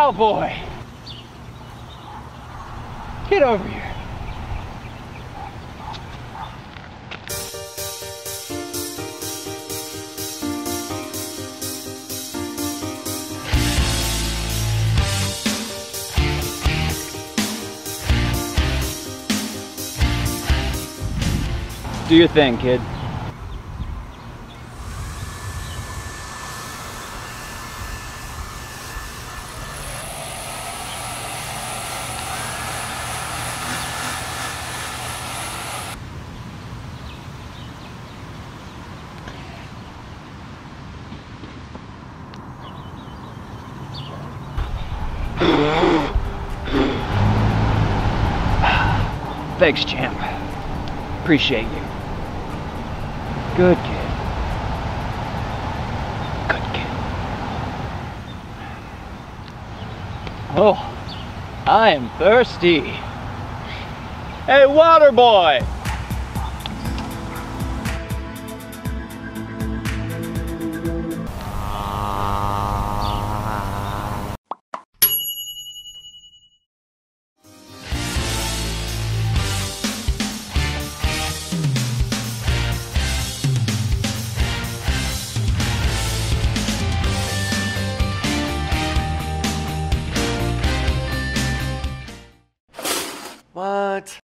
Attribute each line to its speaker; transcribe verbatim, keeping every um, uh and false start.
Speaker 1: cowboy. Get over here. Do your thing, kid. Thanks, champ. Appreciate you. Good kid. Good kid. Oh, I am thirsty. Hey, water boy!
Speaker 2: What?